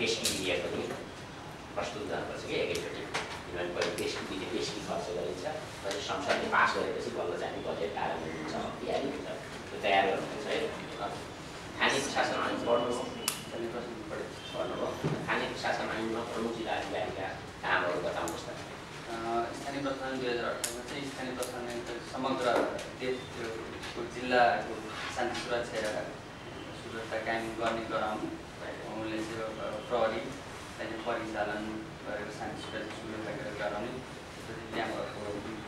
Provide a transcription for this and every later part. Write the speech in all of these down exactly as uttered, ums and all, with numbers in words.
Pesky विधेयक पनि प्रस्तुत गर्नुपर्छ कि एकैचोटि किनभने पहिले पेस्की विधेयक पेस्की खर्च गरिन्छ पछि संसदले पास गरेपछि बल्ल चाहिँ बजेट कार्यान्वयन हुन्छ तयारी हुन्छ त्यो तयार गर्नुपर्छ है खाने प्रशासन ऐन पढ्नुभयो पढ्नुभयो खाने प्रशासन ऐनमा प्रमुख जिल्ला अधिकारीका कामहरू बताउनुहोस् त स्थानीय प्रशासन दुई हजार अठारमा चाहिँ स्थानीय प्रशासन समग्र देशको जिल्लाको शान्ति सुरक्षा सुरक्षा कायम गर्ने गराउनु उनले चाहिँ प्रहरी त्यहाँदेखि परिचालन गरेर शान्ति सुरक्षा सुरक्षा गराउने त्यसपछि त्यहाँ भएको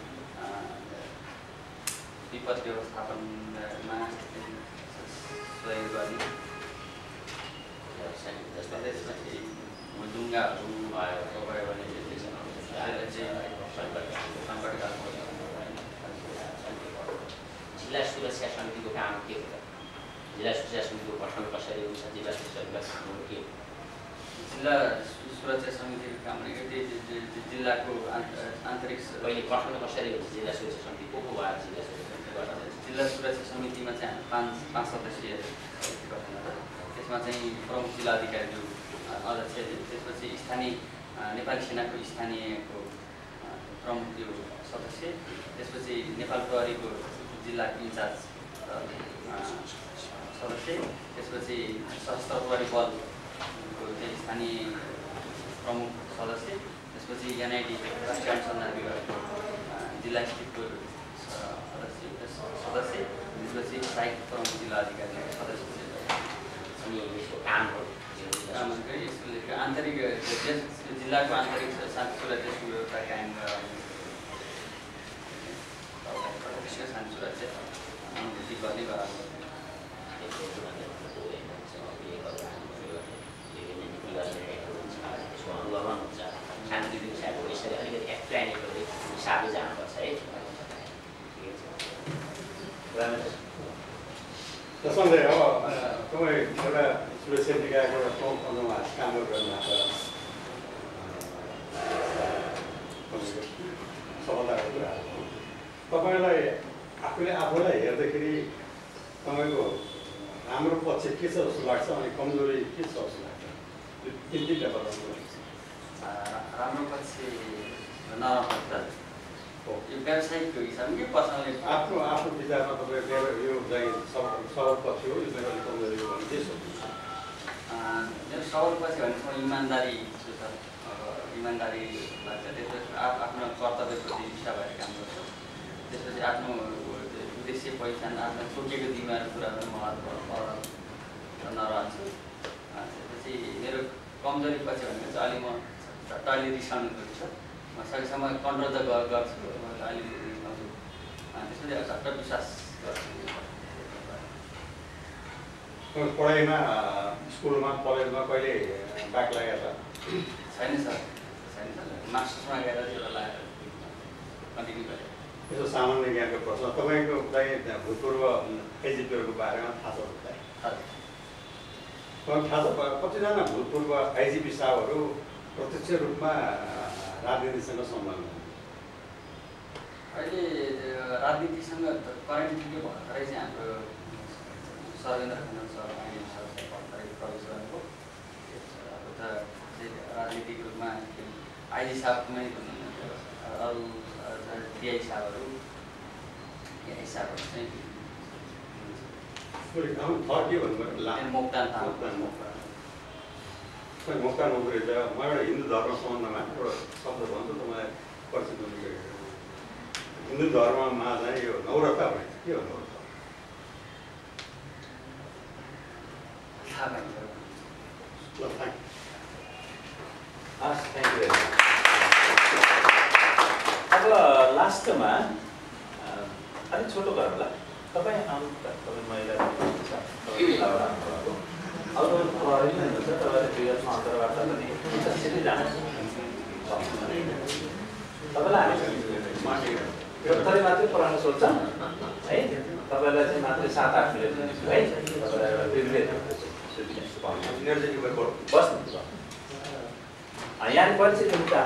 विपद व्यवस्थापनमा सहयोग गर्ने त्यसपछि डुङ्गाहरू भयो भने जिल्ला सुरक्षा समितिको काम के हो जिल्ला सुरक्षा समितिको गठन कसरी हुन्छ जिल्ला सुरक्षा समितिको के जिल्ला सुरक्षा समितिको काम भनेको जिल्लाको आन्तरिक पहिले गठन कसरी हुन्छ जिल्ला सुरक्षा समिति को को भएर जिल्ला सुरक्षा समिति गठन जिल्ला सुरक्षा समितिमा चाहिँ पाँच पाँच सदस्यीय गठन हुन्छ त्यसमा चाहिँ प्रमुख जिल्लाधिकारीहरू अध्यक्ष त्यसपछि स्थानीय नेपाली सेनाको स्थानीयको प्रमुख त्यो सदस्य त्यसपछि नेपाल प्रहरीको जिल्ला इन्चार्ज सदस्य त्यसपछि सशस्त्र प्रहरी बलको चाहिँ स्थानीय प्रमुख सदस्य त्यसपछि एनआइडी राष्ट्रिय अनुसन्धान विभागको जिल्ला स्थितको सदस्य सदस्य त्यसपछि सहायक प्रमुख जिल्ला अधिकारी सदस्य अनि यसको कामहरू आन्तरिक जिल्लाको आन्तरिक शान्ति सुरक्षा सुव्यवस्था कायम गराउने शान्ति सुरक्षा अनुभूति गर्ने गराउनु अनुगमन हुन्छ शान्ति विषयको यसरी अलिकति एक्सप्लेनेटरी हिसाबले जानुपर्छ है त्यसैले अब तपाईँ एउटा सुरक्षा निकायको प्रमुख पदमा काम गर्नुभएको सफलताको कुरा तपाईँलाई आफूले आफूलाई हेर्दाखेरि तपाईँको राम्रो पक्ष के छ जस्तो लाग्छ अनि कमजोरी के छ जस्तो लाग्छ तिन तिनवटा बताउनु राम्रो पक्ष नराम्रो हो यो व्यावसायिक हिसाबले के पर्सनली आफ्नो आफ्नो विचारमा तपाईँ यो चाहिँ सबल पक्ष हो यो चाहिँ अलिक कमजोरी हो भने के सोच्नुहुन्छ मेरो सबल पक्ष भनेको इमान्दारी छु त अब इमान्दारी लाग्छ त्यसपछि आफ्नो कर्तव्यप्रति निष्ठा भएर काम गर्छु त्यसपछि आफ्नो उद्देश्य पहिचान आफ्नो तोकेको दिमाग कुराहरू महत्त्व नरहन्छु त्यसपछि मेरो कमजोरी पछि भनेको चाहिँ अलि म अलि रिसाउनु पर्छ म सकेसम्म कन्ट्रोल त गर्छु अलि रिसाउँछु त्यसपछि झट्ट विश्वास गर्छु पढाइमा स्कुलमा कलेजमा कहिले ब्याक लागेको छ छैन सर छैन सर मास्टर्समा गएर त्यो लगाएर कन्टिन्यू गरेँ यसो सामान्य ज्ञानको प्रश्न तपाईँको चाहिँ भूतपूर्व आइजिपीहरूको बारेमा थाहा छ तपाईँलाई थाहा छ कतिजना भूतपूर्व आइजिपी साहबहरू प्रत्यक्ष रूपमा राजनीतिसँग सम्बन्ध अहिले राजनीतिसँग करेन्टली भर्खरै चाहिँ हाम्रो सर्वेन्द्र खनाल सर अहिले सर भर्खरै प्रवेश गर्नुभयो अब त राजनीतिक रूपमा आइजी साहबमै अरू टिआई साहबहरू एआई साहबहरू चाहिँ थर के भन्नुभयो मोक्तान मोक्तान नोकरी छ म एउटा हिन्दू धर्म सम्बन्धमा एउटा शब्द भन्छु तपाईँलाई परिचित हुनु हिन्दू धर्ममा चाहिँ यो नौरथा भन्छ के हो नौरथा हस् थ्याङ्क यू अब लास्टमा अलिक छोटो गरौँ होला तपाईँ आउनु तपाईँ महिला अरू प्रहरी नै हुन्छ तपाईँले विगतमा अन्तर्वार्ता पनि सिधै जानु तपाईँलाई हामी गिरफ्तारी मात्रै पढाउन सोध्छ है तपाईँलाई चाहिँ मात्रै सात आठ मिनट दिन्छु है तपाईँलाई एउटा प्रिभिलेज बस्नु यहाँ परिचय दिनु त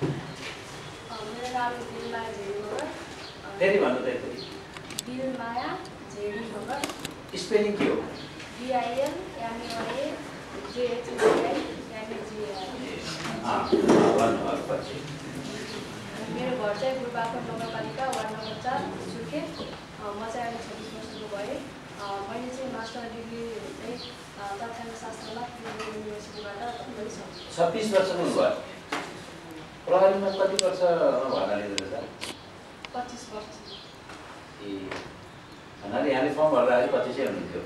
फेरि भन्नु त स्पेलिङ के हो B I L M A Y A J H A I M A भन्नुभयो पछि मेरो घर चाहिँ गुरुबाको नगरपालिका वार्ड नम्बर चार सुर्खेत। म चाहिँ अहिले छब्बिस वर्षको भएँ। मैले चाहिँ मास्टर डिग्री चाहिँ तथ्याङ्क शास्त्रमा त्रिभुवन युनिभर्सिटीबाट गरिसकेँ। छब्बिस वर्षको हुनुभयो। प्रहरीमा कति वर्ष भर्ना लिँदैछ? पच्चिस वर्ष। ए भन्नाले यहाँले फर्म भर्दाखेरि पच्चिसै हुनुहुन्थ्यो।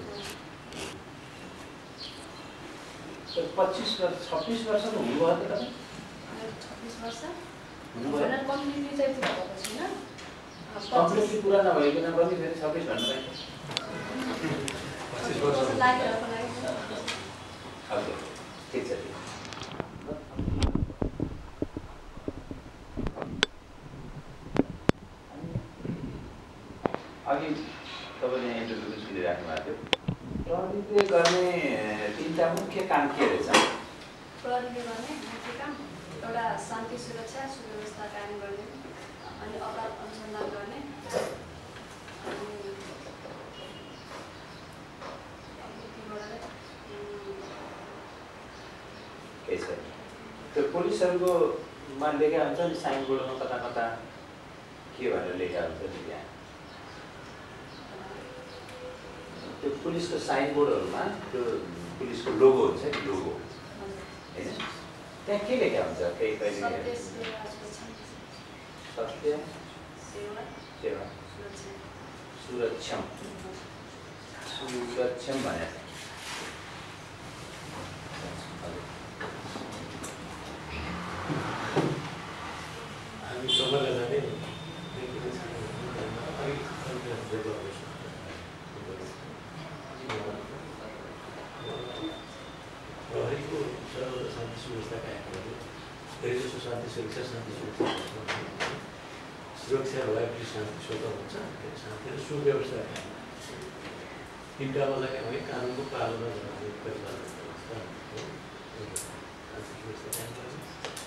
पच्चिस वर्ष छब्बिस वर्षको हुनुभयो त तपाईँ? छब्बिस वर्ष हुनुभयो। कम्प्लिटली चाहिँ पुरा भएको छैन। कम्प्लिटली पुरा नभइकन पनि फेरि छब्बिस भन्नु पाइन्छ। पच्चिस वर्ष लागिरहेको लागि हजुर ठिक छ ठिक अघि तपाईँले यहाँ इन्टरभ्यू पनि सुनिराख्नु भएको थियो। प्रहरीले गर्ने तिनवटा मुख्य काम के रहेछ? प्रहरीले गर्ने मुख्य काम एउटा शान्ति सुरक्षा सुव्यवस्था कायम गर्ने, अनि अपराध अनुसन्धान गर्ने, अनि के छ त्यो पुलिसहरूको मा लेखा हुन्छ नि साइनबोर्डमा कता कता के भनेर लेखा हुन्छ नि त्यहाँ त्यो पुलिसको साइनबोर्डहरूमा त्यो पुलिसको लोगो हुन्छ नि लोगो होइन त्यहाँ के लेखा हुन्छ केही कहिले सत्य सेवा सेवा सुरक्षम सुरक्षम भने हामी सबैलाई जाने प्रहरीको सर्वदा शान्ति सुव्यवस्था कायम गर्नु, धेरै जसो शान्ति सुरक्षा शान्ति सुरक्षा सुरक्षा भएपछि शान्ति स्वतः हुन्छ, शान्ति र सुव्यवस्था कायम तिनवटामा चाहिँ हामी कानुनको पालना गर्ने परिपालन व्यवस्था शान्ति सुव्यवस्था कायम गर्ने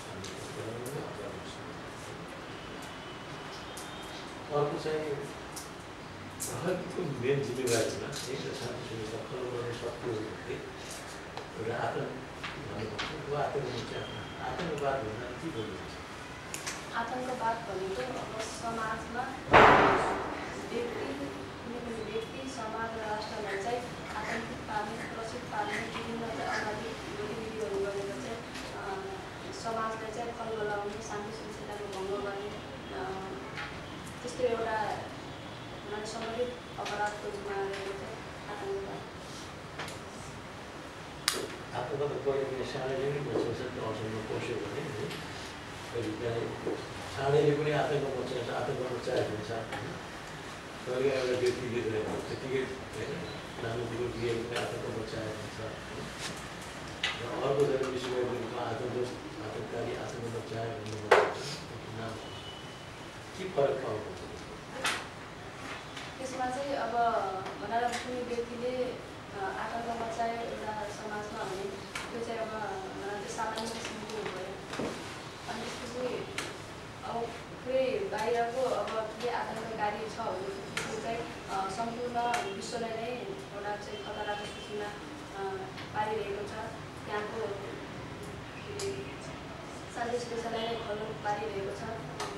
अर्को चाहिँ प्रहरीको मेन जिम्मेवारीमा एक शान्ति सुव्यवस्था फलो गर्ने सक्यो भने एउटा आतङ्क भन्नुपर्छ। त्यो आतङ्क चाहिँ आतङ्कवाद भन्दा के बोल्नुहुन्छ? आतङ्कवाद भनेको अब समाजमा व्यक्ति कुनै पनि व्यक्ति समाज र राष्ट्रलाई चाहिँ आतङ्कित पार्ने प्रसिद्ध पार्ने विभिन्न अगाडि गतिविधिहरू गरेर चाहिँ समाजलाई चाहिँ खलबलाउने शान्ति सुरक्षाको भङ्ग गर्ने त्यस्तो एउटा सङ्गठित अपराधको जिम्मा रहेको चाहिँ आतङ्कवाद। आतङ्कवाद पढ्ने सानैले नै बचाउँछ त्यो अवसरमा पस्यो भने है कहिले काहीँ सानैले पनि आतङ्क मचाउँछ आतङ्क मचाएको हुन्छ होइन कहिले एउटा व्यक्तिले त्यतिकै होइन नानीको बिहेको पनि आतङ्क मचाएको हुन्छ र अर्को जग्गा विश्वको आतङ्क आतङ्ककारी आतङ्क मचायो भन्ने नाम के फरक पाउनुहुन्छ? त्यसमा चाहिँ अब भनेर कुनै व्यक्तिले आतङ्क मचायो एउटा समाजमा भने त्यो चाहिँ अब त्यो सामान्य किसिमको भयो। अनि त्यसपछि अब पुरै बाहिरको अब के आतङ्ककारी छ भने त्यो चाहिँ सम्पूर्ण विश्वलाई नै एउटा चाहिँ खतराको सूचीमा पारिरहेको छ। त्यहाँको शान्ति सुरक्षालाई नै खल पारिरहेको छ।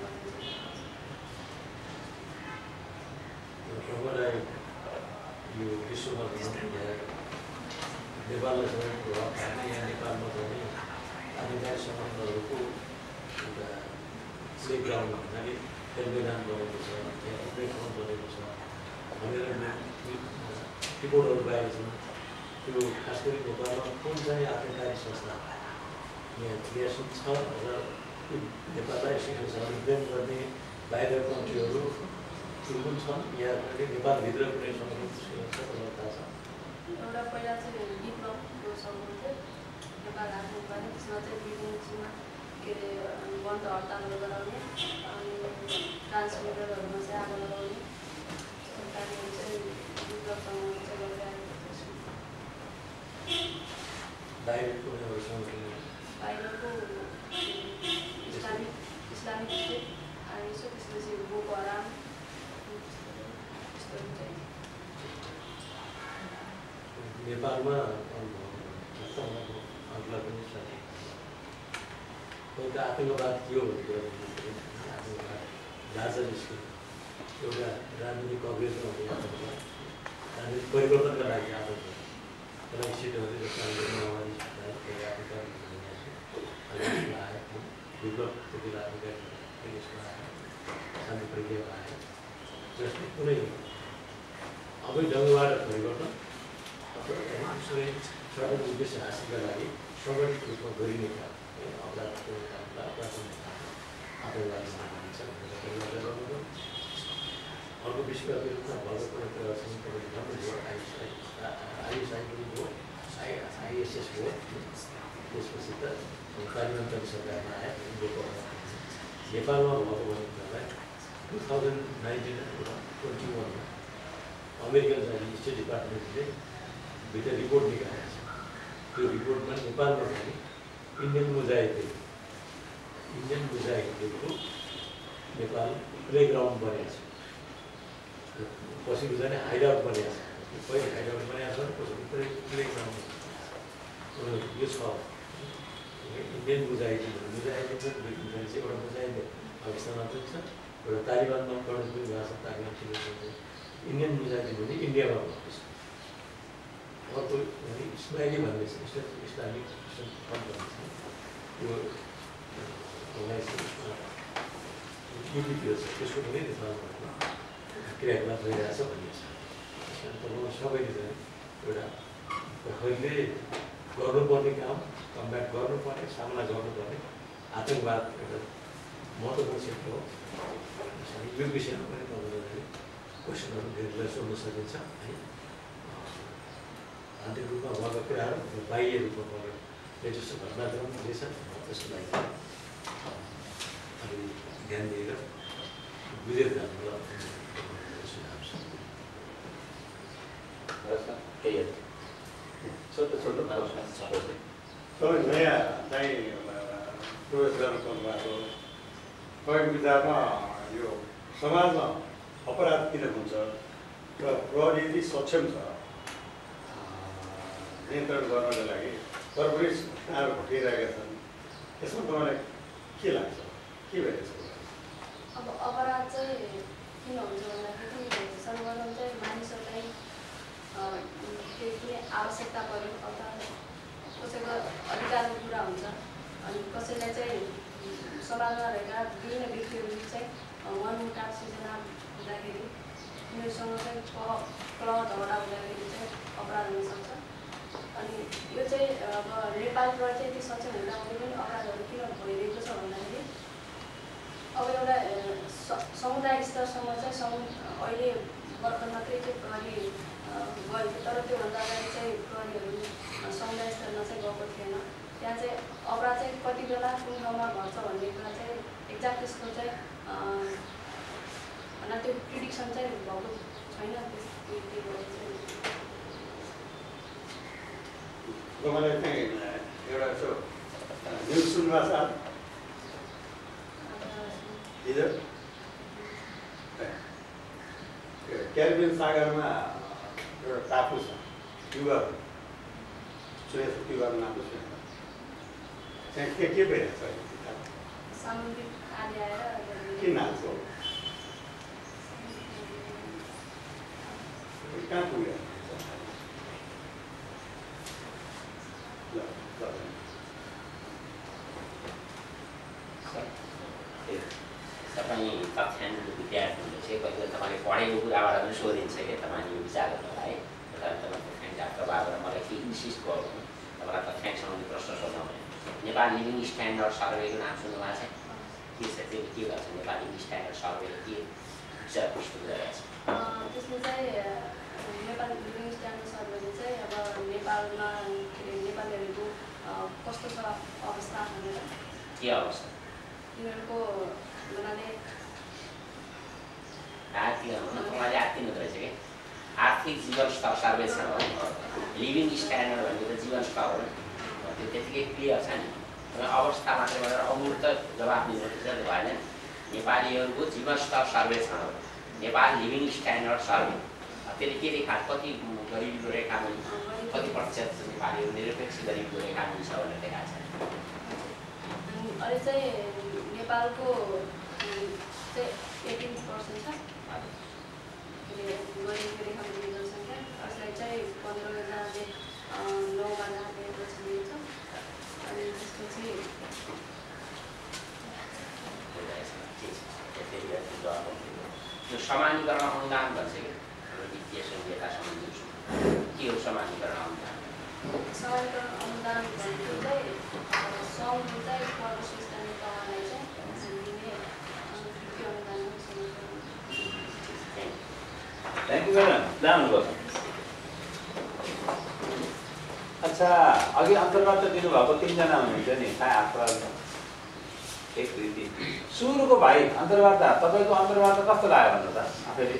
तपाईँलाई यो विश्वमा नेपाललाई सबै प्रभाव पार्ने यहाँ नेपालमा पनि आधिकारिक सङ्गठनहरूको एउटा प्ले ग्राउन्ड भन्नाले खेल मैदान बनेको छ, त्यहाँ थुप्रै ठाउँ बनेको छ भनेर रिपोर्टहरू पाएको छौँ। त्यो खास गरी नेपालमा कुन चाहिँ आतङ्ककारी संस्था यहाँ क्रियाशील छ र नेपाललाई रिप्रेजेन्ट गर्ने बाहिर कन्ट्रीहरू कुन छन् या नेपालभित्र कुनै सङ्गठन थाहा छ? एउटा पहिला चाहिँ विप्लवको सङ्गठन थियो नेपाल आत्मनिर्भर, त्यसमा चाहिँ विभिन्न के अरे बन्द हडतालहरू गराउने अनि ट्रान्समिटरहरूमा चाहिँ आगो लगाउने कार्यहरू चाहिँ विप्लव सङ्गठन चाहिँ गरिरहेको छ। बाहिरको बाहिरको इस्लामिक इस्लामिक स्टेट अनि त्यसपछि बोको हराम नेपालमा अरूलाई पनि छ त आतङ्कवाद के हो भनेर आतङ्कवाद राजनीतिको एउटा राजनीतिक कभरेजमा हुने आतङ्कवाद राजनीतिक परिवर्तनका लागि आतङ्कवाद त्यसलाई सिटहरू जस्तो माओवादी आतङ्कवाद आयो विप्लव त्यति बेला यसमा आयो शान्ति प्रक्रियामा आयो जसले कुनै अवैध ढङ्गबाट परिवर्तन अथवा सरकारी उद्देश्य हासिलका लागि सङ्गठित रूपमा गरिने काम अपराधको कामलाई अपराधको आतङ्कवादी मानिन्छ अर्को विश्वव्यापी रूपमा भएका कुरा भन्नुभयो आइएसआई आइएसआई पनि भयो आइ आइएसएस भयो त्यसपछि त तालिबान सरकारमा आयो नेपालमा भएको भन्नुपर्दा टु थाउजन्ड नाइन्टिन ट्वेन्टी वानमा अमेरिकन स्टेट डिपार्टमेन्टले भित्र रिपोर्ट निकालेको छ त्यो रिपोर्टमा नेपालमा पनि इन्डियन मुजाहिदिन इन्डियन मुजाहिदिनको नेपाल प्लेग्राउन्ड बनेको छ पछिको जाने हाइडआउट बनेको छ पहिले हाइडआउट बनाएको छ पछि प्ले प्लेग्राउन्ड यो छ इन्डियन मुजाहिदिन मुजाहिदिन चाहिँ एउटा मुजाहिदिन पाकिस्तानमा पनि छ एउटा तालिबानमा गणेश पनि भएको छ तालिबान चाहिँ इन्डियन मुजाहिदिन भने इन्डियामा भएको छ अर्को इस्माइली भन्ने छ इस्लामिक फ्रन्ट भन्ने छ यो युपिपी छ त्यसको पनि नेपालमा क्रियाकलाप भइरहेछ भन्ने छ त्यसमा सबैले चाहिँ एउटा खैरले गर्नुपर्ने काम कम्ब्याट गर्नुपर्ने सामना गर्नुपर्ने आतङ्कवाद एउटा महत्त्वपूर्ण क्षेत्र हो यो विषयमा पनि तपाईँलाई क्वेसनहरू धेरै सोध्न सकिन्छ है आन्तरिक रूपमा भएका कुराहरू बाह्य रूपमा भएका लेटेस्ट घटनाक्रम धेरै छन् त्यसको लागि अलि ध्यान दिएर बुझेर जानुलाई सुझाव छ केही छोटो छोटो तपाईँ नयाँ चाहिँ प्रवेश गर्न पाउनु भएको तपाईँको विचारमा यो समाजमा अपराध किन हुन्छ र प्रहरी यदि सक्षम छ नियन्त्रण गर्नको लागि तर पनि घटनाहरू घटिरहेका छन् यसमा तपाईँलाई के लाग्छ के भइरहेछ अब अपराध चाहिँ किन हुन्छ भन्दाखेरि सर्वप्रथम चाहिँ मानिसहरूलाई केही कुनै आवश्यकता पऱ्यो अथवा कसैको अधिकारको कुरा हुन्छ अनि कसैलाई चाहिँ समाजमा रहेका विभिन्न व्यक्तिहरू चाहिँ मनमुटाव सिर्जना हुँदाखेरि उनीहरूसँग चाहिँ कलह झगडा हुँदाखेरि चाहिँ अपराध हुनसक्छ अनि यो चाहिँ अब नेपालबाट चाहिँ यति सक्षम हुँदाहुँदै पनि अपराधहरू किन भइरहेको छ भन्दाखेरि अब एउटा समुदाय स्तरसम्म चाहिँ समु अहिले भर्खर मात्रै चाहिँ प्रहरी गयो तर त्योभन्दा अगाडि चाहिँ प्रहरीहरू समुदाय स्तरमा चाहिँ गएको थिएन त्यहाँ चाहिँ अपराध चाहिँ कति बेला कुन ठाउँमा घट्छ भन्ने कुरा चाहिँ एक्ज्याक्ट त्यसको चाहिँ भन्दा त्यो प्रिडिक्सन चाहिँ भएको छैन त्यही भएर चाहिँ तपाईँलाई चाहिँ एउटा यसो न्युज सुन्नुभएको छ हिजो क्यारिबियन सागरमा एउटा टापु छ क्युबाको सुनेको छ क्युबाको नाम त सुनेको त्यहाँ के के भइरहेको छ सामुद्रिक आदि आएर के नाम छ कहाँ पुग्यो तपाईँ कक्षान विद्यार्थीहरूले चाहिँ कति बेला तपाईँले पढेको कुराबाट पनि सोधिन्छ क्या तपाईँले यो विचार गर्नुलाई है तपाईँ कक्षाङ डाक्टरबाट मलाई के इन्सिस्ट गर्नु तपाईँलाई कक्षाङ सम्बन्धी प्रश्न सोध्नु भने नेपाल लिभिङ स्ट्यान्डर्ड सर्वेको नाम सुन्नुभएको छ के छ त्यो के गर्छ नेपाल लिभिङ स्ट्यान्डर्ड सर्वेले के विचार प्रस्तुत गरिरहेको छ त्यसले चाहिँ नेपाल लिभिङ स्ट्यान्डर्ड सर्वेले चाहिँ अब नेपालमा के अरे नेपालीहरूको कस्तो छ अवस्था भनेर के अवस्था तिनीहरूको हुनाले आर्थिक उहाँले आर्थिक मात्रै रहेछ कि आर्थिक जीवन स्तर सर्वेक्षण हो लिभिङ स्ट्यान्डर्ड भनेको त जीवन स्तर हो त्यो त्यतिकै क्लियर छ नि अवस्था मात्रै गरेर अमूर्त जवाब दिनुपर्छ भएन नेपालीहरूको जीवन स्तर सर्वेक्षण हो नेपाल लिभिङ स्ट्यान्डर्ड सर्वे त्यसले के देखाएको कति गरिबीको रेखामुनि कति प्रतिशत नेपालीहरू निरपेक्ष गरिबीको रेखामुनि छ भनेर देखाएको छ अरे चाहिँ नेपालको चाहिँ एटिन पर्सेन्ट छ गरिबको रेखामुनि जनसङ्ख्या, यसलाई चाहिँ पन्ध्रजनाले नौमा राखेको छ। अनि त्यसपछि यो समानीकरण अनुदान भन्छ कि वित्तीय सङ्घीयतासँग जोड्छु के हो समानीकरण अनुदान? समानीकरण अनुदान भनेको चाहिँ सङ्घले चाहिँ सर्वश्रेष्ठ तहलाई चाहिँ दिने वित्तीय अनुदान। थ्याङ्क यू म्याडम, जानुभयो। अच्छा, अघि अन्तर्वार्ता दिनुभएको तिनजना हुनुहुन्छ नि, हात एक दुई तिन। सुरुको भाइ अन्तर्वार्ता, तपाईँको अन्तर्वार्ता कस्तो लाग्यो भन्नु त आफैले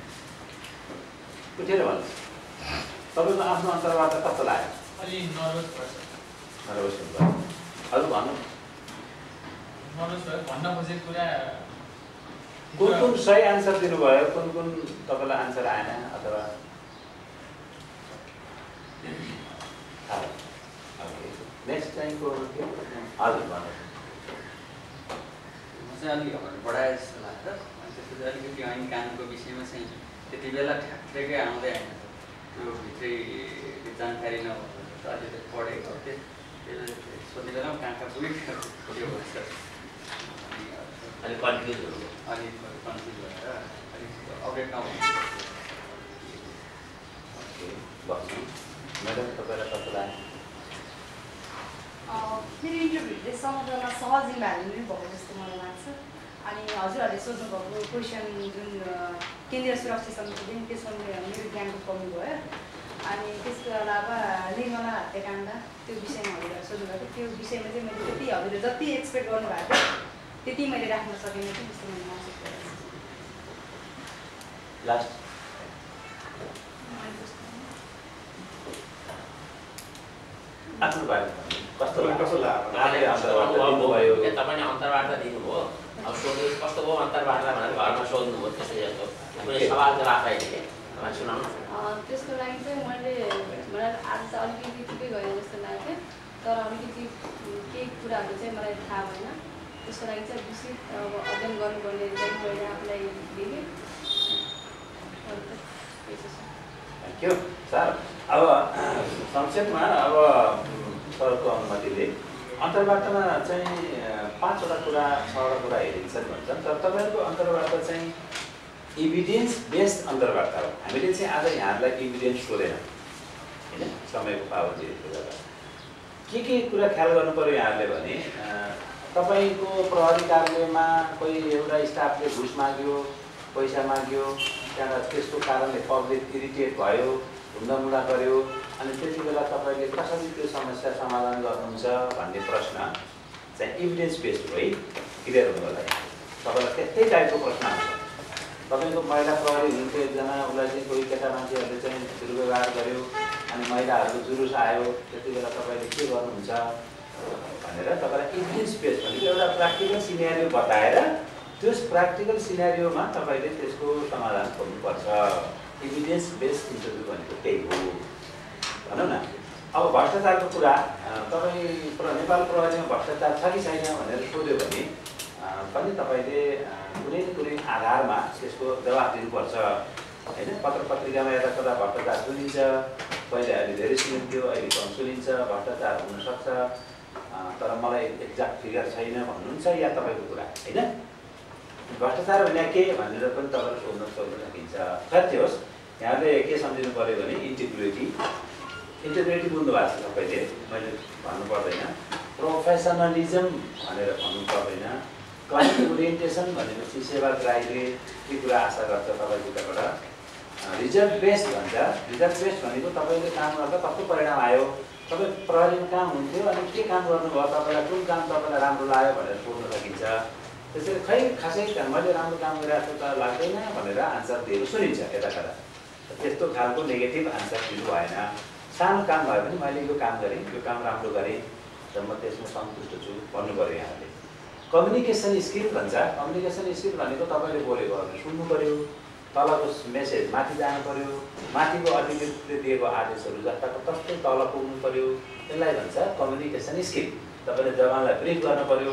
उठेर भन्नु। तपाईँको आफ्नो अन्तर्वार्ता कस्तो लाग्यो? अलि नर्भस पर्छ। नर्भस हुन्छ। अरू भन्नु। नर्भस भयो, भन्न खोजेको कुरा कुन कुन सही आन्सर दिनुभयो, कुन कुन तपाईँलाई आन्सर आएन अथवा नेक्स्ट टाइमको हजुर भन्नु। म चाहिँ अलिक बढाए जस्तो लाग्छ। अनि त्यसपछि अलिकति ऐन कानुनको विषयमा चाहिँ त्यति बेला ठ्याक्कै आउँदै आएन, त्यो भित्रै जानकारी नभएको अलिकति पढेको थिएँ, त्यो सोध्ने बेला कहाँ कहाँ पुगेको त्यो भन्छ अलिक कन्फ्युज हुनु, अलिक कन्फ्युज भएर अलिक अपडेट नभएको। म्याडम तपाईँलाई कस्तो लाग्यो? मेरो इन्टरभ्यू चाहिँ समग्रमा सहज इन्भाइरोमेन्ट नै भएको जस्तो मलाई लाग्छ। अनि हजुरहरूले सोध्नुभएको क्वेसन जुन केन्द्रीय सुरक्षा समितिले नि त्यसमा मेरो ज्ञानको कमी भयो। अनि त्यसको अलावा निर्मला हत्याकाण्ड त्यो विषयमा हजुरहरूले सोध्नुभएको, त्यो विषयमा चाहिँ मैले त्यति हजुरले जति एक्सपेक्ट गर्नुभएको थियो त्यति मैले राख्न सकिनँ कि जस्तो मैले महसुस गरेको छु। लास्ट आफ्नो बारेमा कस्तो कस्तो लाग्यो? तपाईँले अन्तर्वार्ता दिनुभयो, अब सोध्नु कस्तो भयो अन्तर्वार्ता भनेर घरमा सोध्नुभयो, त्यस्तै जस्तो कुनै सवाल जवाफ आइदिए तपाईँ सुनाउनु। त्यसको लागि चाहिँ मैले मलाई आज चाहिँ अलिकति ठिकै गएन जस्तो लाग्यो, तर अलिकति केही कुराहरू चाहिँ मलाई थाहा भएन। त्यसको लागि चाहिँ विशेष अब अध्ययन गर्नुपर्ने चाहिँ मैले आफूलाई दिएँ। Thank you sir. अब संक्षेपमा अब सरको अनुमतिले अन्तर्वार्तामा चाहिँ पाँचवटा कुरा छवटा कुरा हेरिन्छन् भन्छन्, तर तपाईँहरूको अन्तर्वार्ता चाहिँ इभिडेन्स बेस्ड अन्तर्वार्ता हो। हामीले चाहिँ आज यहाँहरूलाई इभिडेन्स सोधेन होइन, समयको पाबन्दीले गर्दा के के कुरा ख्याल गर्नु पऱ्यो यहाँहरूले भने तपाईँको प्रहरी कार्यालयमा कोही एउटा स्टाफले घुस माग्यो, पैसा माग्यो, त्यहाँबाट त्यसको कारणले पब्लिक इरिटेट भयो, ढुङ्गामुढा गर्यो, अनि त्यति बेला तपाईँले कसरी त्यो समस्या समाधान गर्नुहुन्छ भन्ने प्रश्न चाहिँ इभिडेन्स बेस्ड हो है। क्लियर हुनु होला, तपाईँलाई त्यस्तै टाइपको प्रश्न आउँछ। तपाईँको महिला प्रहरी हुनुहुन्थ्यो एकजना, उसलाई चाहिँ कोही केटा मान्छेहरूले चाहिँ दुर्व्यवहार गर्यो, अनि महिलाहरूको जुलुस आयो, त्यति बेला तपाईँले के गर्नुहुन्छ भनेर तपाईँलाई इभिडेन्स बेस्ड भनेको एउटा प्र्याक्टिकल सिनेरियो बताएर त्यस प्र्याक्टिकल सिनेरियोमा तपाईँले त्यसको समाधान खोज्नुपर्छ। इभिडेन्स बेस्ड इन्टरभ्यू भनेको त्यही हो भनौँ न। अब भ्रष्टाचारको कुरा तपाईँ नेपाल प्रहरीमा भ्रष्टाचार छ कि छैन भनेर सोध्यो भने पनि तपाईँले कुनै न कुनै आधारमा त्यसको जवाफ दिनुपर्छ होइन। पत्र पत्रिकामा यता कता भ्रष्टाचार सुनिन्छ, पहिले अहिले धेरै सुनिन्थ्यो, अहिले कम सुनिन्छ, भ्रष्टाचार हुनसक्छ, तर मलाई एक्ज्याक्ट फिगर छैन भन्नुहुन्छ या तपाईँको कुरा होइन। भ्रष्टाचार भने के भनेर पनि तपाईँले सोध्न सोध्न सकिन्छ। खै त्यो होस्, यहाँले के सम्झिनु पऱ्यो भने इन्टिग्रिटी इन्टिग्रिटी बुझ्नु भएको छ तपाईँले, मैले भन्नु पर्दैन। प्रोफेसनलिजम भनेर भन्नु पर्दैन। क्लाइन्ट ओरिएन्टेसन भनेपछि सेवाग्राहीले के कुरा आशा गर्छ तपाईँभित्रबाट। रिजल्ट बेस्ड भन्छ। रिजल्ट बेस्ड भनेको तपाईँले काम गर्दा कस्तो परिणाम आयो, तपाईँ प्रहरीमा काम हुन्थ्यो अनि के काम गर्नुभयो, तपाईँलाई कुन काम तपाईँलाई राम्रो लाग्यो भनेर सोध्न सकिन्छ। त्यसरी खै खासै मैले राम्रो काम गरिरहेको छु त लाग्दैन भनेर आन्सर दिएको सुनिन्छ यता कता। त्यस्तो खालको नेगेटिभ आन्सर दिनु भएन। सानो काम भयो भने मैले यो काम गरेँ, यो काम राम्रो गरेँ र म त्यसमा सन्तुष्ट छु भन्नु पऱ्यो यहाँले। कम्युनिकेसन स्किल भन्छ। कम्युनिकेसन स्किल भनेको तपाईँले बोलेको सुन्नु पऱ्यो, तलको मेसेज माथि जानु पऱ्यो, माथिको अधिकृतले दिएको आदेशहरू जस्ताको तस्तै तल पुग्नु पऱ्यो, त्यसलाई भन्छ कम्युनिकेसन स्किल। तपाईँले जवानलाई ब्रिफ गर्नु पऱ्यो,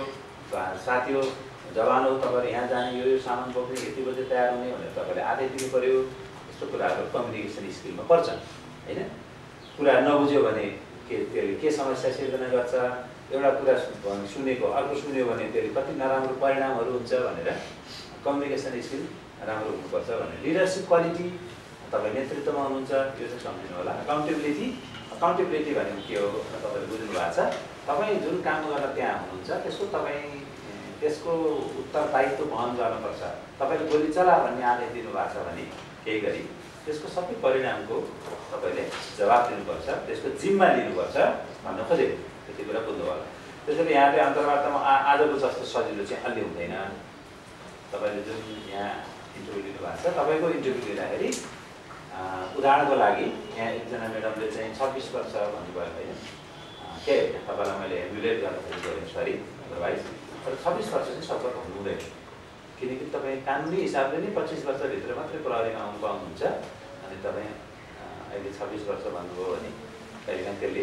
साथी हो जवान हो तपाईँहरू यहाँ जाने यो यो सामान बोक्ने यति बजे तयार हुने भनेर तपाईँले आधै दिनु पऱ्यो। यस्तो कुराहरू कम्युनिकेसन स्किलमा पर्छ होइन। कुरा नबुझ्यो भने के त्यसले के समस्या सिर्जना गर्छ, एउटा कुरा सुनेको अर्को सुन्यो भने त्यसले कति नराम्रो परिणामहरू हुन्छ भनेर कम्युनिकेसन स्किल राम्रो हुनुपर्छ भनेर। लिडरसिप क्वालिटी तपाईँ नेतृत्वमा हुनुहुन्छ यो चाहिँ सम्झिनु होला। अकाउन्टेबिलिटी अकाउन्टेबिलिटी भनेको के हो तपाईँले बुझ्नु भएको छ। तपाईँ जुन काम गर्न त्यहाँ हुनुहुन्छ त्यसको तपाईँ त्यसको उत्तरदायित्व वहन गर्नुपर्छ। तपाईँले गोली चला भन्ने आदेश दिनुभएको छ भने केही गरी त्यसको सबै परिणामको तपाईँले जवाब दिनुपर्छ, त्यसको जिम्मा लिनुपर्छ भन्न खोजेको त्यति बेला बुझ्नु होला। त्यसैले यहाँले अन्तर्वार्तामा आ आजको जस्तो सजिलो चाहिँ अलि हुँदैन। तपाईँले जुन यहाँ इन्टरभ्यू दिनुभएको छ तपाईँको इन्टरभ्यू दिँदाखेरि उदाहरणको लागि यहाँ एकजना म्याडमले चाहिँ छब्बिस वर्ष भन्नुभयो होइन, के होइन तपाईँलाई मैले रिलेट गर्दाखेरि गरेँ सरी अदरवाइज, तर छब्बिस वर्ष चाहिँ सफल हुनु हुँदैन। किनकि तपाईँ कानुनी हिसाबले नै पच्चिस वर्षभित्र मात्रै प्रहरीमा आउनु पाउनुहुन्छ। अनि तपाईँ अहिले छब्बिस वर्ष भन्नुभयो भने कहिलेकाहीँ त्यसले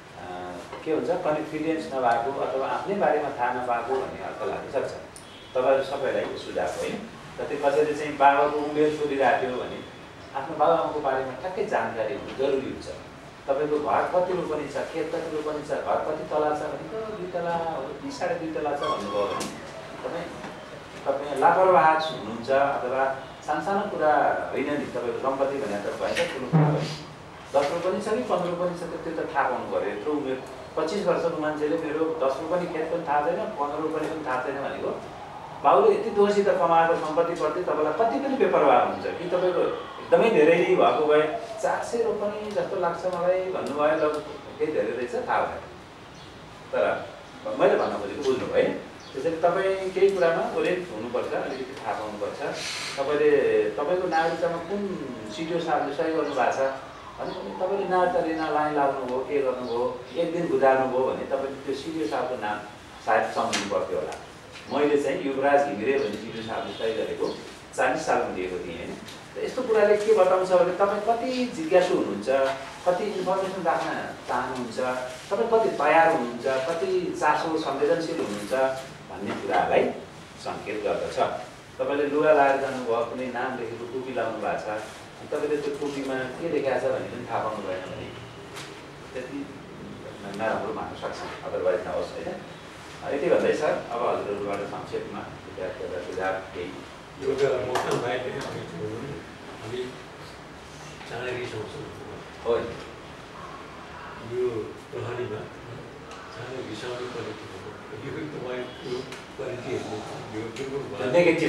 के हुन्छ कन्फिडेन्स नभएको अथवा आफ्नै बारेमा थाहा नपाएको भन्ने अर्थ लाग्न सक्छ। तपाईँहरू सबैलाई सुझाव होइन। जति कसैले चाहिँ बाबाको उमेर सोधिरहेको थियो भने आफ्नो बाबाआमाको बारेमा ठ्याक्कै जानकारी हुनु जरुरी हुन्छ। तपाईँको घर कति रोपनी छ, खेत कति रोपनी छ, घर कति तला छ भनेको दुई तला दुई साढे दुई तला छ भन्नुभयो भने तपाईँ तपाईँ लापरवाह हुनुहुन्छ अथवा सानसानो कुरा होइन नि। तपाईँको सम्पत्ति भनेर त भएन ठुलो कुरा हो। दस रोपनी छ कि पन्ध्र रोपनी छ त्यो त थाहा पाउनु पऱ्यो। यत्रो उमेर पच्चिस वर्षको मान्छेले मेरो दस रोपनी खेत पनि थाहा छैन, पन्ध्र रोपनी पनि थाहा छैन भनेको बाउले यति दोषित कमाएको सम्पत्तिप्रति तपाईँलाई कति पनि बेपरवाह हुन्छ कि तपाईँको एकदमै धेरै नै भएको भए चार सय रोपनी जस्तो लाग्छ मलाई भन्नुभयो, ल केही धेरै रहेछ थाहा भएन। तर मैले भन्न खोजेको बुझ्नुभयो है। त्यसैले तपाईँ केही कुरामा ओरिएन्ट हुनुपर्छ, अलिकति थाहा पाउनुपर्छ। तपाईँले तपाईँको नागरिकतामा कुन सिडिओ साहबले सही गर्नुभएको छ भने तपाईँले नागरिकता लिन लाइन लाग्नुभयो, के गर्नुभयो, एक दिन गुजार्नुभयो भने तपाईँले त्यो सिडिओ साहबको नाम सायद सम्झिनु पर्थ्यो होला। मैले चाहिँ युवराज घिमिरे भन्ने सिडिओ साहबले सही गरेको चालिस सालमा दिएको थिएँ होइन। यस्तो कुराले के बताउँछ भने तपाईँ कति जिज्ञासु हुनुहुन्छ, कति इन्फर्मेसन राख्न चाहनुहुन्छ, तपाईँ कति तयार हुनुहुन्छ, कति चासो संवेदनशील हुनुहुन्छ भन्ने कुरालाई सङ्केत गर्दछ। तपाईँले लुगा लगाएर जानुभयो, कुनै नाम लेखेको टोपी लाउनु भएको छ, तपाईँले त्यो टोपीमा के लेखाएको छ भन्ने पनि थाहा पाउनु भएन भने त्यति नराम्रो मान्न सक्छ, अदरवाइज नहोस् होइन। यति भन्दै सर अब हजुरहरूबाट संक्षेपमा विद्यार्थीहरूलाई सुझाव केही एउटा मौका बाहिर हामी चाँडै रिसाउँछौँ हो। यो प्रहरीमा चाँडै रिसाउने क्वालिटी यो तपाईँको क्वालिटी हेर्नु नेगेटिभ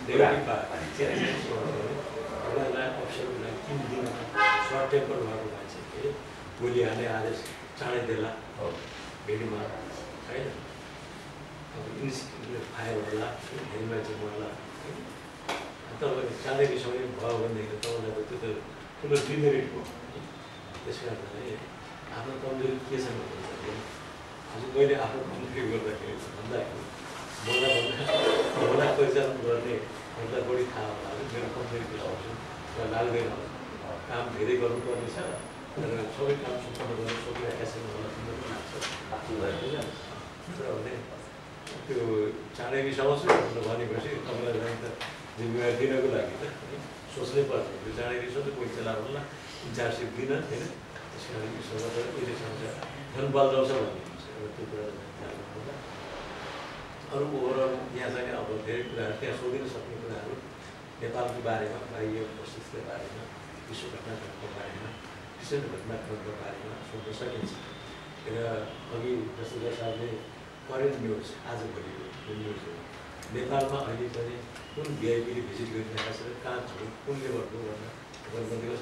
एउटालाई अफिसरलाई तिन दिन सर्ट टेम्पर भएको भए चाहिँ गोली हाल्ने आदेश चाँडै देला भेडीमा होइन। अब इन्सिडेन्टले फायर होला, हेलमेट चाहिँ होला। तपाईँले चाँडै रिसाउने भयो भनेदेखि तपाईँलाई त त्यो त ठुलो डिमेरिट हो। त्यस कारणले आफ्नो कमजोरी के छ भन्दाखेरि हजुर मैले आफ्नो कमजोरी गर्दाखेरि भन्दाखेरि मलाई भन्दा मलाई पहिचान गर्ने भन्दा बढी थाहा होला मेरो कमजोरी के छ लाग्दैन। काम धेरै गर्नुपर्ने छ तर सबै काम सम्पन्न गर्न सकिरहेका छैन मलाई सुन्दर लाग्छ आफ्नो तर भने त्यो चाँडै रिसाउँछु भनेपछि तपाईँलाई त जिम्मेवारी दिनको लागि त सोच्नै पर्छ। त्यो चाँडै रिसाउँछ कोही चलाउनुलाई इन्चार्जसिप दिन होइन। त्यस कारण रिसाउँदा त के रिसाउँछ झन् बल्झाउँछ भन्ने एउटा त्यो कुरा ध्यान राख्नु। अरू ओभरअल यहाँ चाहिँ अब धेरै कुराहरू त्यहाँ सोधिन सक्ने कुराहरू नेपालको बारेमा, बाह्य परिस्थितिको बारेमा, विश्व घटनाक्रमको बारेमा, विशेष घटनाक्रमको बारेमा सोध्न सकिन्छ। र अघि जस्तो साहबले करेन्ट न्युज आजभोलि न्युज हो नेपालमा अहिले पनि कुन भिआइपीले भिजिट गरिरहेका छ, कहाँ छ, कुन लेभलको भनेर भन्नुहुन्छ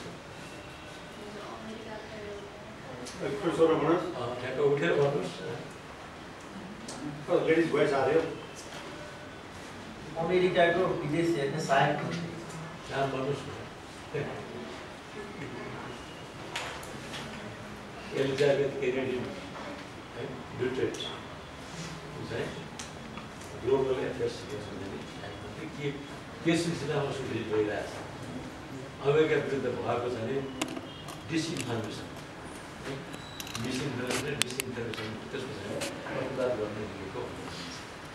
ठ्याक्क उठेर भन्नुहोस्। लेडिज भोइस आयो अमेरिकाको विदेश हेर्ने सहायक नाम भन्नुहोस् न। एलिजाबेथ केनेडी है डुटेट चाहिँ ग्लोबल एफेयर्स के के सिलसिलामा सुविधा भइरहेछ। अमेरिका विरुद्ध भएको छ भने डिसइन्फर्मेसन मिसइन्फर्मेसन डिसइन्फर्मेसन त्यसको चाहिँ प्रतिवाद गर्न दिएको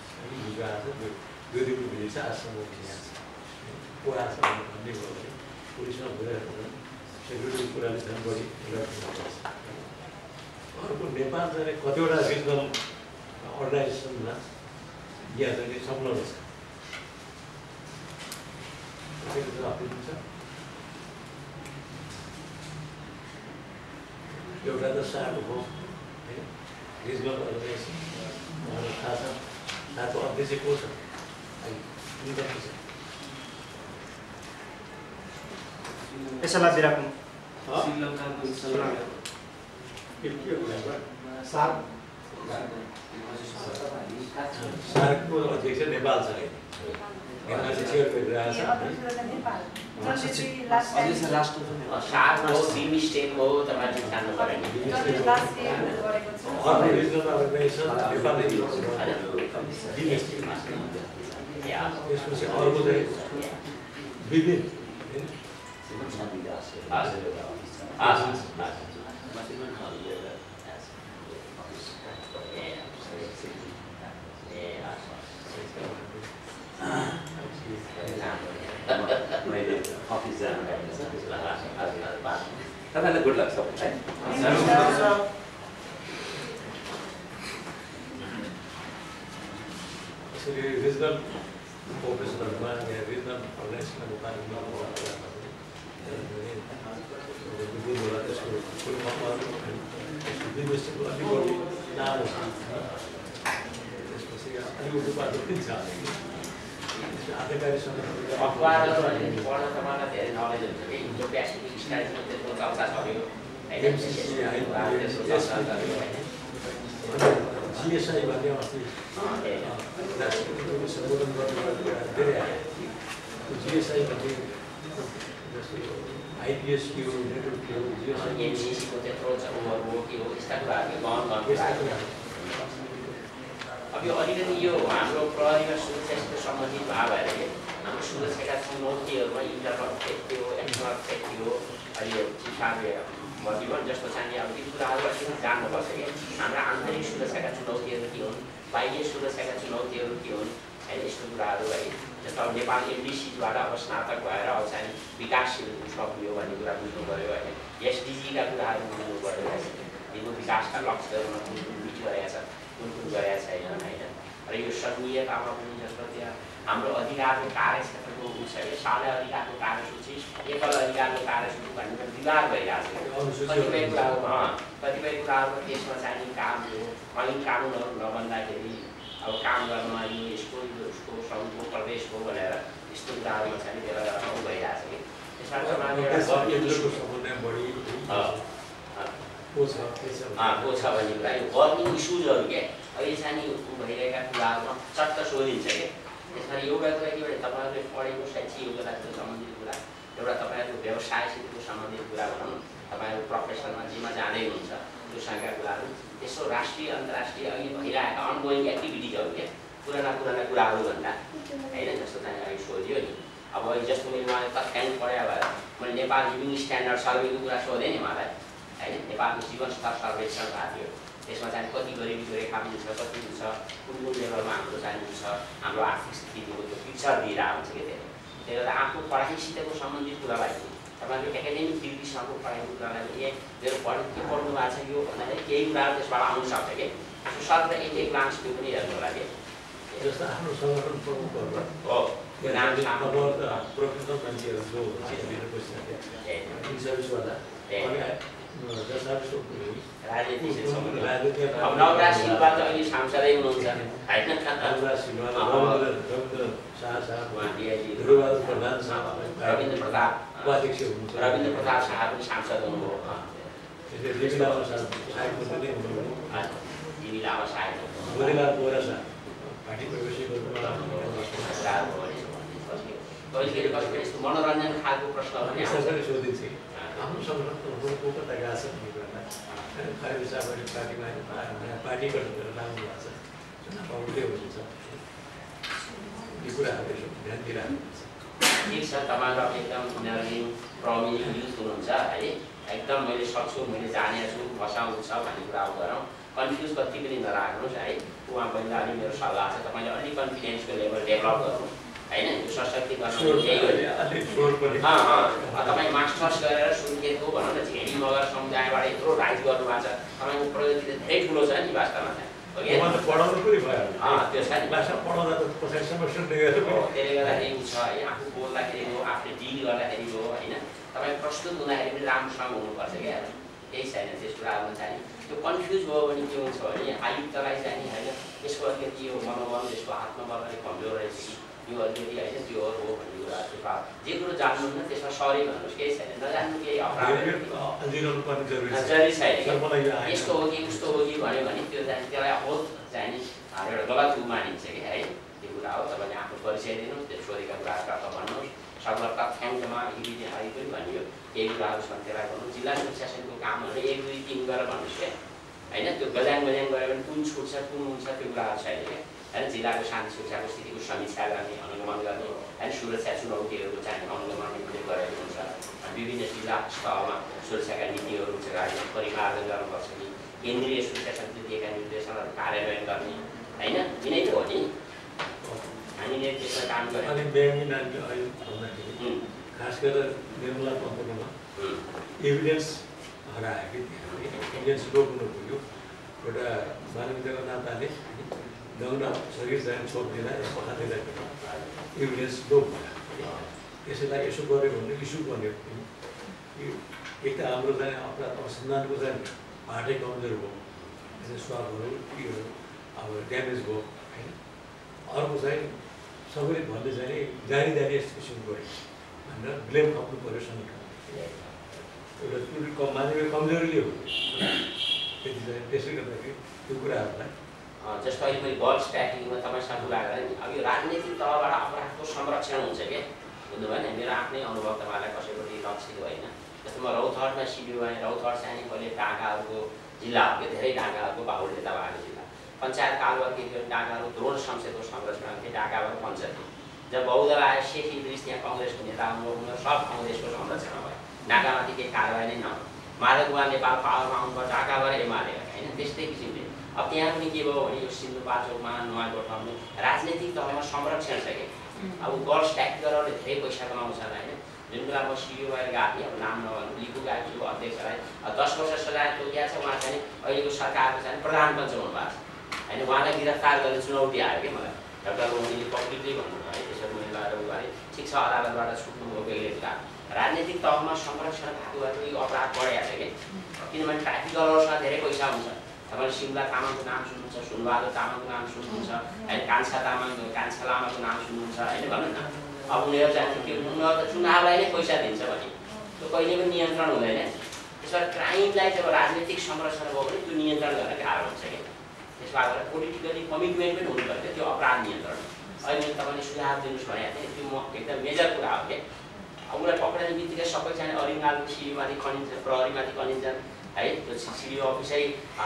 दुई दिनको भिजिट छ आजसम्म यहाँ छ पुरासम्म भन्ने भयो भने पुलिसमा गइरहेको छ सेक्युरिटीको कुराले झन् बढी अलर्ट हुनुपर्छ। अर्को नेपाल चाहिँ कतिवटा रिजनल अर्गनाइजेसनमा यहाँ चाहिँ संलग्न छ त्यसको जवाफ दिनुहुन्छ। एउटा त सार्क हो रिजनल अर्गनाइजेसन उहाँलाई थाहा छ सार्कको अध्यक्ष को छ यसैलाई बिराको सार्कको अध्यक्ष नेपाल छ नेपाल चाहिँ चेयर गरिरहेको छ सार्क हो बिम स्टेक हो तपाईँले जान्नु पर्यो नि अर्को रिजनल अर्गनाइजेसन नेपालले त्यसपछि अर्को चाहिँ विभिन्न मैले अफिस जानु भएको छ तपाईँलाई गुड लक सब यसरी रिजनल प्रोफेसनलमा या रिजनल अर्गनाइजेसनको बारेमा बुझ्नुलाई त्यसको युनिभर्सिटीको अलिक बढी नाम त्यसपछि अलिक उपाधि पनि छ आधिकारिक अखबारहरू पढ्न तपाईँलाई धेरै नलेज हुन्छ कि हिजो प्यासिफिक स्टाइलमा त्यसको चर्चा गर्यो जिएसआई भन्ने अस्ति सम्बोधन गर्नु धेरै आयो जिएसआई भन्ने जस्तो आइपिएस के हो नेटवर्क के हो जिएसआई एमसिसीको त्यत्रो ओभर हो के हो यस्ता कुराहरू गहन गर्नु अब यो अलिकति यो हाम्रो प्रहरीमा सुरक्षासित सम्बन्धित भए भएर हाम्रो सुरक्षाका चुनौतीहरूमा इन्टरनल थ्रेट थियो एक्सटर्नल थ्रेट थियो अहिले चिठाले भनिभन् जस्तो चाहिँ अब ती कुराहरू अलिकति जान्नुपर्छ कि हाम्रा आन्तरिक सुरक्षाका चुनौतीहरू के हुन् बाह्य सुरक्षाका चुनौतीहरू के हुन् होइन यस्तो कुराहरू है जस्तो अब नेपाल एमडिसीबाट अब स्नातक भएर अब चाहिँ विकासशील सक्यो भन्ने कुरा बुझ्नु पऱ्यो होइन एसडिजीका कुराहरू बुझ्नु पऱ्यो है दिगो विकासका लक्ष्यहरूमा कुन कुन मिट गरेका छ कुन कुन गरेका छैन होइन र यो सङ्घीयतामा पनि जस्तो त्यहाँ हाम्रो अधिकारको कार्यक्षेत्रको उ छ कि साझा अधिकारको कार्यसूची एकल अधिकारको कार्यसूची भन्ने विवाद भइरहेको छ कतिपय कुराहरूमा कतिपय कुराहरूको त्यसमा चाहिने काम हो ऐन कानुनहरू नबन्दाखेरि अब काम गर्न यो यसको यो उसको सङ्घको प्रदेशको भनेर यस्तो कुराहरूमा चाहिँ बेला बेलामा उ भइरहेको छ कि त्यसमा को छ भन्ने कुरा यो बर्निङ इस्युजहरू क्या अहिले चाहिँ भइरहेका कुराहरूमा चट्ट सोधिन्छ क्या त्यसमा एउटा कुरा के भने तपाईँहरूले पढेको शैक्षिक योग्यतासित सम्बन्धित कुरा एउटा तपाईँहरूको व्यवसायसितको सम्बन्धित कुरा भनौँ न तपाईँहरू प्रोफेसनमा जेमा जाँदै हुनुहुन्छ त्योसँगका कुराहरू त्यसो राष्ट्रिय अन्तर्राष्ट्रिय अहिले भइरहेका अनगोइङ एक्टिभिटिजहरू क्या पुराना पुराना कुराहरू भन्दा होइन जस्तो चाहिँ अहिले सोधियो नि अब अहिले जस्तो मैले उहाँले तत्कालीन पढायो भएर मैले नेपाल लिभिङ स्ट्यान्डर्ड सर्वेको कुरा सोधेँ नि उहाँलाई होइन नेपालको जीवन स्तर सर्वेक्षण भएको थियो त्यसमा चाहिँ कति गरिबीको रेखा हुन्छ कति हुन्छ कुन कुन लेभलमा हाम्रो चाहिँ हुन्छ हाम्रो आर्थिक स्थितिको त्यो पिक्चर दिइरहेको हुन्छ कि त्यसले त्यसले गर्दा आफ्नो पढाइसितको सम्बन्धित कुरालाई तपाईँको एकाडेमिक डिग्रीसँगको पढाइको कुरालाई पनि ए मेरो पढ के पढ्नु भएको छ यो भन्दाखेरि केही कुराहरू त्यसबाट आउनु सक्छ कि त्यसको सर्ट एक एक ग्लान्स त्यो पनि हेर्नु होला कि जस्तो आफ्नो सङ्गठन प्रमुखहरू हो त्यो नाम प्रोफेसनल मान्छेहरू जो सर्भिसवाला राजनीति अब नवराज सिलवा त अहिले सांसदै हुनुहुन्छ होइन रविन्द्र प्रताप उपाध्यक्ष हुनुहुन्छ रविन्द्र प्रताप शाह पनि सांसद हुनुभयो देवी लामा साहब पनि हुनुभयो देवी लामा साहब गोरेलाल बोरा साहब पार्टी प्रवेश कहिले कहिले यस्तो मनोरञ्जन खालको प्रश्नहरू पनि सरकारले सोधिन्छ आफ्नो सङ्गठन को कता गएको छ भन्ने कुरामा खरेल साहबले पार्टीमा पार्टी गरेर राम्रो भएको छ चुनाव आउँदै हुनुहुन्छ यो कुराहरू यसो ध्यान दिइरहनु ठिक छ तपाईँहरू अब एकदम इनर्जिङ प्रमिङ युथ हुनुहुन्छ है एकदम मैले सक्छु मैले जानेको छु मसँग छ भन्ने कुरा गरौँ कन्फ्युज कति पनि नराख्नुहोस् है। उहाँ पनि अलि मेरो सल्लाह छ तपाईँले अलि कन्फिडेन्सको लेभल डेभलप गर्नुहोस् होइन। यो सशक्तिकरण त्यही हो। तपाईँ मास्टर्स गरेर सुर्खेतको भनौँ न झेडी मगर समुदायबाट यत्रो राइज गर्नुभएको छ, तपाईँको प्रगति त धेरै ठुलो छ नि वास्तवमा चाहिँ। पढाउनु पनि भयो त्यो छ नि पढाउँदा त पछाडि सेमेस्टर दिएर त्यसले गर्दाखेरि ऊ छ है, आफू बोल्दाखेरि हो, आफूले डिल गर्दाखेरि हो होइन। तपाईँ प्रस्तुत हुँदाखेरि पनि राम्रोसँग हुनुपर्छ क्या, केही छैन त्यस कुराहरू चाहिँ। त्यो कन्फ्युज भयो भने के हुन्छ भने आयुक्तलाई चाहिँ नि होइन यसको अलिकति यो मनोबल यसको आत्मबल अलिक कमजोर रहेछ कि यो अलिकति होइन त्यो हो भन्ने कुरा त्यो जे कुरो जान्नुहुन्न त्यसमा सरी भन्नुहोस्, केही छैन। नजान्नु केही अपराध जरुरी छैन, यस्तो हो कि उस्तो हो कि भन्यो भने त्यो चाहिँ त्यसलाई अहोत चाहिँ नि एउटा गलत उ मानिन्छ कि है। त्यो कुरा हो। तपाईँले आफ्नो परिचय दिनुहोस्, त्यो सोधेका कुराहरू भन्नुहोस्, सकल तथ्याङ्कमा यदि आइ पनि भनियो केही कुराहरू छन् त्यसलाई भन्नु। जिल्ला सुशासनको कामहरू एक दुई तिन गरेर भन्नुहोस् क्या होइन। त्यो गजाङ गजाङ गऱ्यो भने कुन छुट्छ कुन हुन्छ त्यो कुराहरू छैन क्या होइन। जिल्लाको शान्ति सुरक्षाको स्थितिको समीक्षा गर्ने, अनुगमन गर्ने होइन। सुरक्षा चुनौतीहरूको चाहिँ अनुगमन गरेको हुन्छ। विभिन्न जिल्ला स्तरमा सुरक्षाका नीतिहरू राजनीतिक परिमार्जन गर्नुपर्छ कि केन्द्रीय सुरक्षा समिति दिएका निर्देशनहरू कार्यान्वयन गर्ने होइन। यिनै त हो नि हामीले त्यसमा काम गर्यौँ। अनि ब्याङ्की नानीले अहिले भन्दाखेरि खास गरेर निर्मला पन्तकोमा एभिडेन्स हरायो कि एभिडेन्स रोक्नु पुग्यो। एउटा मानवीयताको नाताले नहुन शरीर चाहिँ छोपिदिँदा पखादिँदा एभिडेन्स लोप भयो। त्यसैलाई यसो गऱ्यो भने इस्यु बन्यो। एक त हाम्रो चाहिँ अपराध अनुसन्धानको चाहिँ बाटै कमजोर भयो, स्वादहरू यो अब ड्यामेज भयो होइन। अर्को चाहिँ सबैले भन्ने चाहिँ नि जानी जानी यस्तो किसिमको गऱ्यो भनेर ब्लेम खप्नु पऱ्यो सङ्गठन। एउटा त्यो कम मानवीय कमजोरीले हो। त्यति चाहिँ त्यसले गर्दाखेरि त्यो कुराहरूलाई जस्तो अहिले मैले बल स्ट्याटिङमा तपाईँसँग कुरा गरेँ नि, अब यो राजनीतिक तहबाट अपराधको संरक्षण हुन्छ क्या बुझ्नुभयो नि। मेरो आफ्नै अनुभव तपाईँलाई कसैपट्टि लक्षित होइन। जस्तो म रौतहटमा सिडिओ भएँ। रौतहट चाहिँ मैले डाँगाहरूको जिल्ला हो कि धेरै डाँगाहरूको बाहुल्यता भएको जिल्ला। पञ्चायत कालमा के थियो डाँगाहरू द्रोण संसदको संरचना थिए, डाँगाबाट पञ्चायत। जब बहुदल आयो शेख इद्रिस त्यहाँ कङ्ग्रेसको नेता आउनु सब कङ्ग्रेसको संरचना भयो। डाँगामाथि केही कारवाही नै नभयो। माधव कुमार नेपाल पावरमा आउनुभयो, डाँगाबाट एमाले होइन। त्यस्तै किसिमले अब त्यहाँ पनि के भयो भने यो सिन्धुपाल्चोकमा नुवाकोटमा पनि राजनीतिक तहमा संरक्षण छ कि अब गर्ल्स ट्याक्स गरेर धेरै पैसा कमाउँछ होइन। जुन बेला म सिडिओ भएर गएको थिएँ, अब नाम नभन्नु लिपु गएको छु अध्यक्षलाई दस वर्ष सजाय तोकिया छ। उहाँ चाहिँ अहिलेको सरकारको चाहिँ प्रधान पञ्च हुनुभएको छ होइन। उहाँलाई गिरफ्तार गर्ने चुनौती आयो कि मलाई डाक्टर रोहिणीले पब्लिकली भन्नुभयो है। त्यसरी मैले गएर उ गरेँ, ठिक छ अदालतबाट छुट्नुभयो बेग्लै कुरा। राजनीतिक तहमा संरक्षण भएको भएर यो अपराध बढेको छ कि किनभने ट्राफिक कलर्समा धेरै पैसा हुन्छ। तपाईँले सिमला तामाङको नाम सुन्नुहुन्छ, सुनबहादुर तामाङको नाम सुन्नुहुन्छ होइन, कान्छा तामाङ कान्छा लामाको नाम सुन्नुहुन्छ होइन भन्नु न। अब उनीहरू चाहिँ के उनीहरू त चुनावलाई नै पैसा दिन्छ भने त्यो कहिले पनि नियन्त्रण हुँदैन। त्यसबाट क्राइमलाई जब राजनीतिक संरक्षण भयो भने त्यो नियन्त्रण गर्न गाह्रो हुन्छ कि त्यसबाट पोलिटिकली कमिटमेन्ट पनि हुनुपर्छ त्यो अपराध नियन्त्रण। अहिले मैले तपाईँले सुझाव दिनुहोस् भनेको थिएँ, त्यो म एकदम मेजर कुरा हो क्या। अब उसलाई पक्राउने बित्तिकै सबै चाहिँ अरिङ्गालको सिडीमाथि खनिन्छ, प्रहरीमाथि खनिन्छन् है। त्यो सिडिओ अफिसै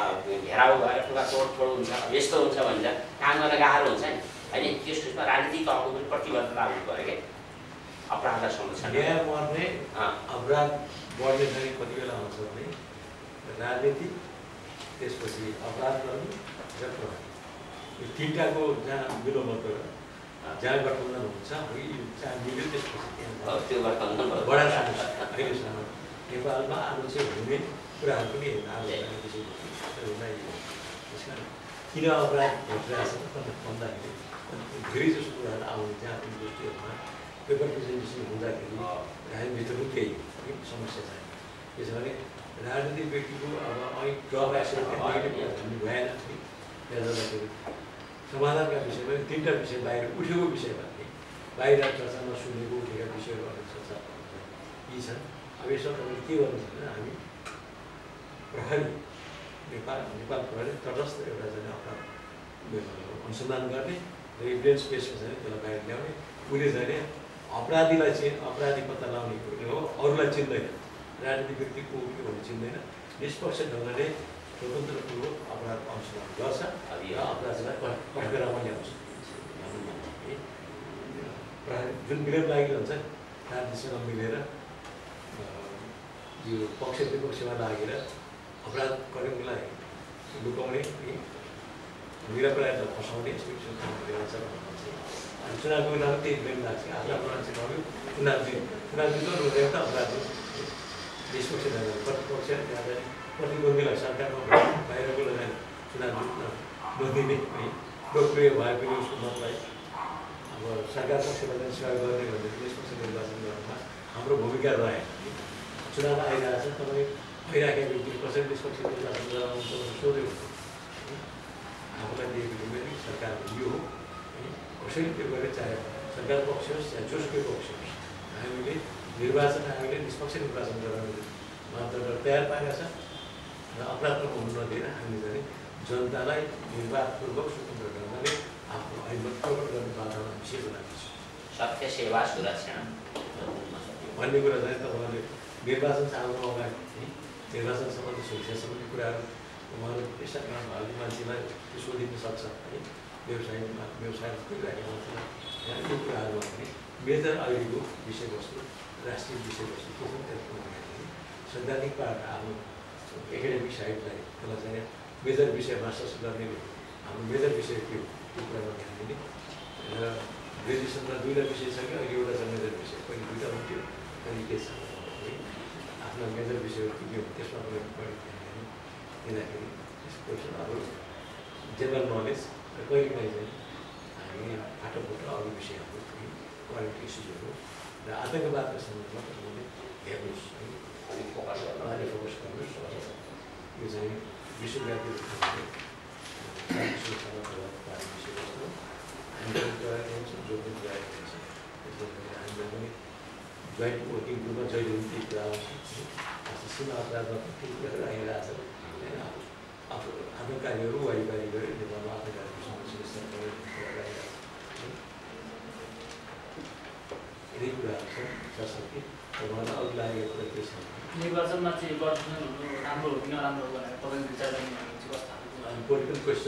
घेराउ भएर पुरा तोडफोड हुन्छ, यस्तो हुन्छ भन्छ, काम गर्न गाह्रो हुन्छ नि होइन। त्यस त्यसमा राजनीतिक तहको पनि प्रतिबद्धता हुनु पऱ्यो क्या अपराधलाई संरक्षण। न्याय मर्ने अपराध बढ्ने चाहिँ कति बेला हुन्छ भने राजनीति, त्यसपछि अपराध गर्ने र प्रहरी, यो तिनवटाको जहाँ विलोमत जहाँ गठबन्धन हुन्छ जहाँ मिल्यो त्यसपछि त्यहाँ त्यो गठबन्धन बडा समस्या अहिलेसम्म नेपालमा आलु चाहिँ हुने कुराहरू पनि त्यस कारण किन अपराध घटिरहेको छ भन्दाखेरि धेरै जस्तो कुराहरू आउने त्यहाँ इन्डस्ट्रीहरूमा पेपर प्रेजेन्टेसन हुँदाखेरि राजनीतिभित्र पनि केही समस्या छ। त्यसो भने राजनीतिक व्यक्तिको अब अहिले ड्रप एक्सिडेन्ट भन्ने भएन है। त्यहाँ जाँदाखेरि समाधानका विषयमा तिनवटा विषय बाहिर उठेको विषयमा थिए, बाहिर चर्चा नसुनेको उठेका विषयहरू अलिक चर्चा यी छन्। अब यसमा तपाईँले के गर्नु छ भने हामी प्रहरी नेपाल नेपाल प्रहरी तटस्थ एउटा चाहिँ अपराध अनुसन्धान गर्ने र इभिडेन्स बेसमा चाहिँ त्यसलाई बाहिर ल्याउने। उसले चाहिँ अपराधीलाई चाहिँ अपराधी पत्ता लगाउने हो, अरूलाई चिन्दैन, राजनीतिक व्यक्ति को के भन्ने चिन्दैन। निष्पक्ष ढङ्गले स्वतन्त्रपूर्वक अपराध अनुसन्धान गर्छ र अपराधीलाई कठघरामा ल्याउँछ। प्रहरी जुन विलेम लागेको हुन्छ राजनीतिसँग मिलेर यो पक्ष विपक्षमा लागेर अपराध गरेकोलाई लुकाउने निरपराधलाई फसाउने यस्तो किसिमको काम गरिरहेको छ भन्नु चाहिँ अनि चुनावको बेलामा त्यही ब्लेम लाग्छ आफ्ना मान्छे भयो चुनाव जित चुनाव जित्नु एउटा अपराध हो देशपक्ष प्रतिपक्ष त्यहाँ चाहिँ प्रतिद्वन्दीलाई सरकारमा बाहिरको लगाएर चुनाव जित्न नदिने है लोकप्रिय भए पनि उसको मतलाई अब सरकार पक्षबाट चाहिँ सेवा गर्ने भन्ने देशपक्ष निर्वाचन गर्नुमा हाम्रो भूमिका रह्यो चुनाव आइरहेको छ तपाईँ भइराखेका व्यक्ति कसरी देशपक्ष निर्वाचन गराउनु तपाईँले सोध्यो आफूलाई दिएको जिम्मेवारी सरकारको यो हो है कसैले त्यो गरेर चाहे सरकार पक्ष होस् चाहे जोसुकै पक्ष होस् हामीले निर्वाचन हामीले निष्पक्ष निर्वाचन गराउने मापदण्ड तयार पारेका छ र अपराधमा हुन नदिएर हामीले चाहिँ जनतालाई निर्वाधपूर्वक स्वतन्त्र ढङ्गले आफ्नो ऐनमत प्रकट गर्ने वातावरण विषय बनाएको छ सत्य सेवा सुरक्षा भन्ने कुरा चाहिँ तपाईँले निर्वाचन चाहनु अगाडि निर्वाचन सम्बन्धी सुरक्षा सम्बन्धी कुराहरू उहाँले पेसामा भएको मान्छेलाई सोधिन सक्छ है व्यवसायमा व्यवसाय गरिरहेको मान्छेलाई यो कुराहरूमा पनि मेजर अहिलेको विषयवस्तु राष्ट्रिय विषयवस्तु के छ त्यसको सैद्धान्तिक पार्ट आफ्नो एकाडेमिक साइडलाई त्यसलाई चाहिँ मेजर विषय मास्टर्स गर्ने हाम्रो मेजर विषय के हो त्यो कुरामा ध्यान दिने र ग्रेजुएसनमा दुईवटा विषय छ कि अहिले एउटा छ मेजर विषय पहिला दुईवटा हुन्थ्यो अहिले के छ है आफ्नो मेजर विषयहरू के के हो त्यसमा पनि बढी ध्यान दिने दिँदाखेरि त्यसको अब जेनरल नलेज र कहिले काहीँ चाहिँ हामी फाटोफुटो अरू विषयहरू करेन्ट इस्युजहरू र आतङ्कवादको सन्दर्भमा तपाईँले हेर्नुहोस् है अलिक फोकस गर्नु उहाँले फोकस गर्नुहोस् यो चाहिँ विश्वव्यापी रूपमा सुरक्षामा प्रभाव पार्ने विषयवस्तु हामीले प्रयोग गर्छौँ जो पनि प्रयोग गर्छ त्यसले गर्दा हामीलाई पनि जोइन्ट वर्किङ ग्रुपमा जहिले पनि त्यही कुरा आउँछ सीमा अपराधमा पनि त्यही कुराहरू आइरहेको छ होइन आतङ्ककारीहरू वारिपारी गऱ्यो नेपालमा आतङ्ककारीहरूसँग सुरक्षा आइरहेको छ यही कुराहरू छ जसमा कि तपाईँलाई अघि लागेको कुरा के छ निर्वाचनमा चाहिँ गठबन्धन हुनु राम्रो हो कि नराम्रो हो भनेर तपाईँको विचार चाहिँ कस्तो पोलिटिकल क्वेसन